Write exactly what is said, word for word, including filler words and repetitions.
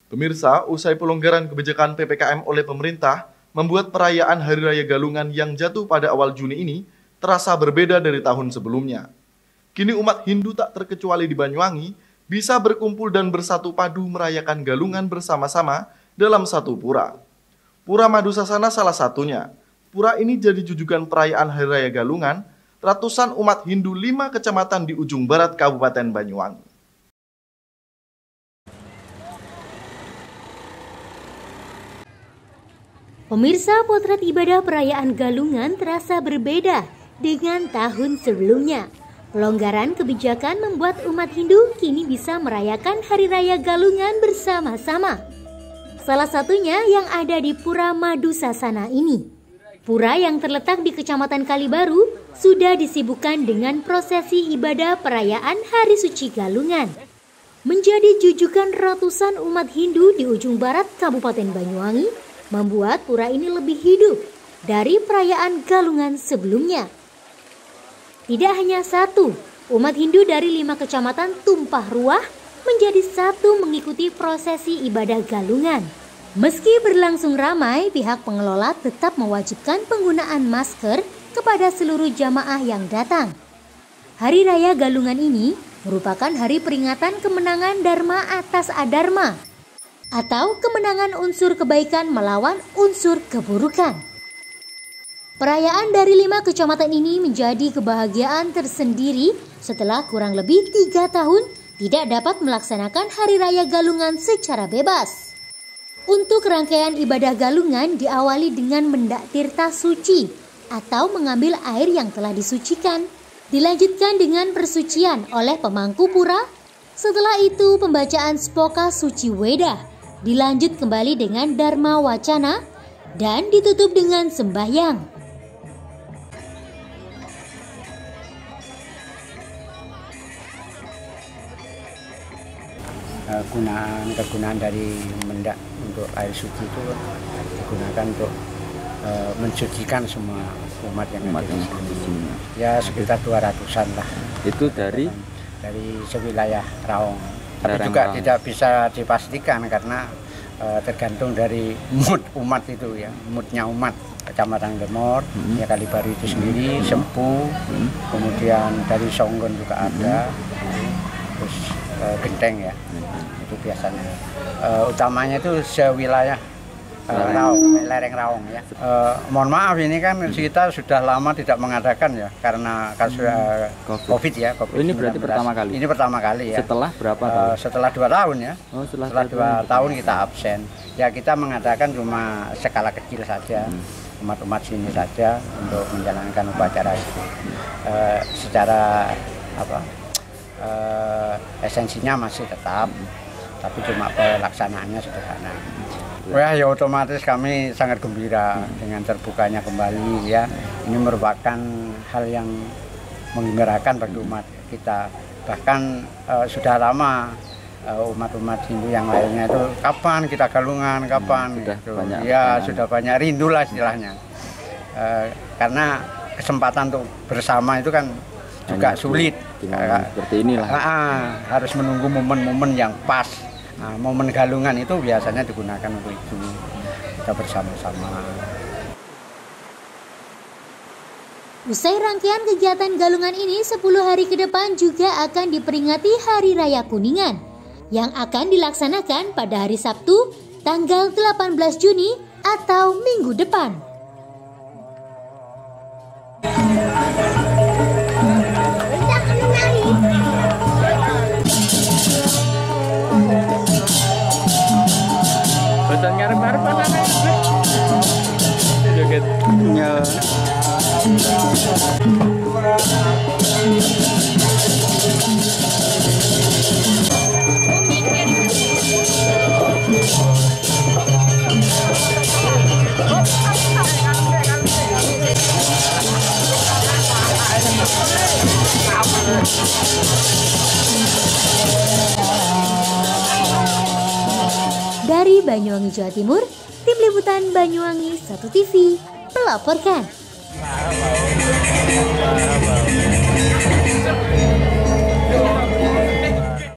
Pemirsa, usai pelonggaran kebijakan P P K M oleh pemerintah, membuat perayaan Hari Raya Galungan yang jatuh pada awal Juni ini terasa berbeda dari tahun sebelumnya. Kini umat Hindu tak terkecuali di Banyuwangi bisa berkumpul dan bersatu padu merayakan Galungan bersama-sama dalam satu pura. Pura Madusasana salah satunya. Pura ini jadi jujukan perayaan Hari Raya Galungan ratusan umat Hindu lima kecamatan di ujung barat Kabupaten Banyuwangi. Pemirsa, potret ibadah perayaan Galungan terasa berbeda dengan tahun sebelumnya. Pelonggaran kebijakan membuat umat Hindu kini bisa merayakan Hari Raya Galungan bersama-sama. Salah satunya yang ada di Pura Madusasana ini. Pura yang terletak di Kecamatan Kalibaru sudah disibukkan dengan prosesi ibadah perayaan Hari Suci Galungan. Menjadi jujukan ratusan umat Hindu di ujung barat Kabupaten Banyuwangi, membuat pura ini lebih hidup dari perayaan Galungan sebelumnya. Tidak hanya satu, umat Hindu dari lima kecamatan tumpah ruah menjadi satu mengikuti prosesi ibadah Galungan. Meski berlangsung ramai, pihak pengelola tetap mewajibkan penggunaan masker kepada seluruh jamaah yang datang. Hari Raya Galungan ini merupakan hari peringatan kemenangan Dharma atas Adharma, atau kemenangan unsur kebaikan melawan unsur keburukan. Perayaan dari lima kecamatan ini menjadi kebahagiaan tersendiri setelah kurang lebih tiga tahun tidak dapat melaksanakan Hari Raya Galungan secara bebas. Untuk rangkaian ibadah Galungan diawali dengan mendak tirta suci atau mengambil air yang telah disucikan. Dilanjutkan dengan persucian oleh pemangku pura. Setelah itu pembacaan Spoka Suci Weda. Dilanjut kembali dengan Dharma Wacana dan ditutup dengan sembahyang. Gunaan kegunaan dari mendak untuk air suci itu digunakan untuk uh, mensucikan semua umat yang umat ada di sini. Ya sekitar dua ratusan lah. Itu dari dari sewilayah Raung. Tapi Darang juga Raung. Tidak bisa dipastikan karena uh, tergantung dari mood umat itu ya, moodnya umat. Kecamatan Lemor, hmm. ya Kalibaru itu sendiri, hmm. Sempu, hmm. kemudian dari Songgon juga ada, hmm. terus uh, Genteng ya, hmm. itu biasanya. Uh, utamanya itu sewilayah uh, Raung, lereng Raung ya. Uh, mohon maaf ini kan kita sudah lama tidak mengadakan ya karena kasus uh, COVID. COVID ya. COVID ini berarti pertama kali. Ini pertama kali ya. Setelah berapa tahun? Uh, setelah dua tahun ya. Oh, setelah, setelah dua tahun, tahun kita absen. Ya kita mengadakan cuma skala kecil saja, hmm. umat-umat sini saja untuk menjalankan upacara itu. Uh, secara apa? Uh, esensinya masih tetap. Tapi cuma pelaksanaannya sederhana. Wah ya otomatis kami sangat gembira dengan terbukanya kembali ya. Ini merupakan hal yang menggembirakan bagi umat kita. Bahkan uh, sudah lama umat-umat uh, Hindu yang lainnya itu kapan kita Galungan, kapan hmm, sudah gitu. Banyak ya banyak. Sudah banyak rindu lah istilahnya. Uh, karena kesempatan untuk bersama itu kan juga hanya sulit. Seperti inilah. Uh, harus menunggu momen-momen yang pas. Nah, momen Galungan itu biasanya digunakan untuk itu, kita bersama-sama. Usai rangkaian kegiatan Galungan ini, sepuluh hari ke depan juga akan diperingati Hari Raya Kuningan yang akan dilaksanakan pada hari Sabtu, tanggal delapan belas Juni atau minggu depan. Betul ngarep-ngarep anaknya joget ya. Dari Banyuwangi, Jawa Timur, Tim Liputan Banyuwangi satu T V melaporkan.